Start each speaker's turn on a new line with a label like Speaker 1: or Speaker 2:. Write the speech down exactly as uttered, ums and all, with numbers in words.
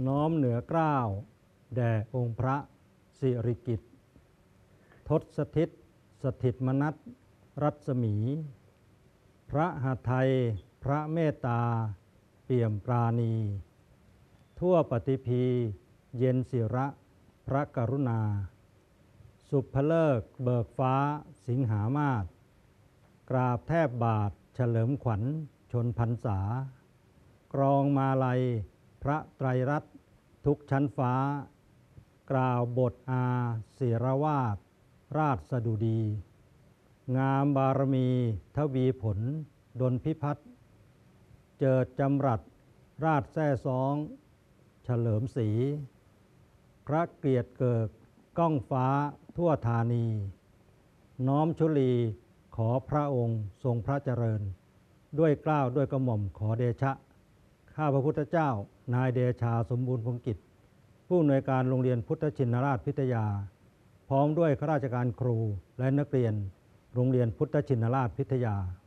Speaker 1: น้อมเหนือเกล้าแด่องค์พระสิริกิติ์ทศทิศสถิตมนัสรัศมี พระหทัยพระเมตตาเปี่ยมปราณี ทั่วปฏิภีเย็นศิระพระกรุณา สุภเลิกเบิกฟ้าสิงหามาศกราบแทบบาทเฉลิมขวัญชนพรรษากรองมาลัยพระไตรรัตน์ทุกชั้นฟ้ากล่าวบทอาศิรวาทราชสดุดี งามบารมีทวีผลดลพิพัฒน์เจิดจำรัดราชแท้ซ้องเฉลิมศรีพระเกียรติเกิดก้องฟ้าทั่วธานี น้อมชุลีขอพระองค์ทรงพระเจริญด้วยเกล้าด้วยกระหม่อมขอเดชะข้าพระพุทธเจ้านายเดชาสมบูรณ์พงกิจผู้อำนวยการโรงเรียนพุทธชินราชพิทยาพร้อมด้วยข้าราชการครูและนักเรียนโรงเรียนพุทธชินราชพิทยา